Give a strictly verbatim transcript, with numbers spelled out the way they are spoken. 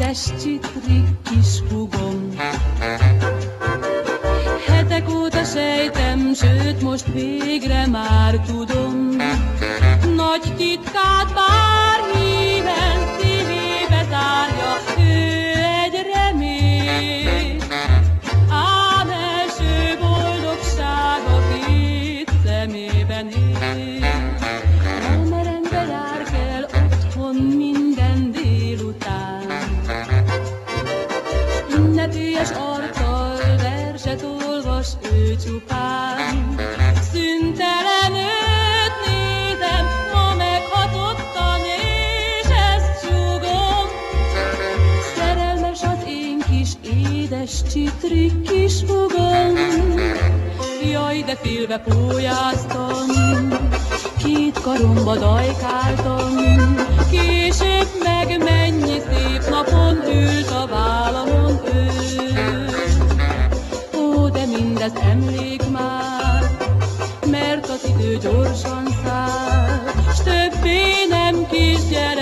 édes csitrik kis hugom. Hetek óta sejtem, sőt most végre már tudom, nagy titkát bár híven szívébe tárja, ő egy remény. Ám első boldogsága két szemében él. Elmerengve jár kell otthon minden délután, ünnepélyes arccal verset olvas ő csupán. Szüntelen őt nézem, ma meghatottan, és ezt súgom. Szerelmes az én kis édes csitrik kis hugom. Jaj, de félve pólyáztam, két karomba dajkáltam, később meg mennyi szép napon ült a vállamon ő. Ó, de mindez emlék már, mert az idő gyorsan száll, s többé nem kisgyerek.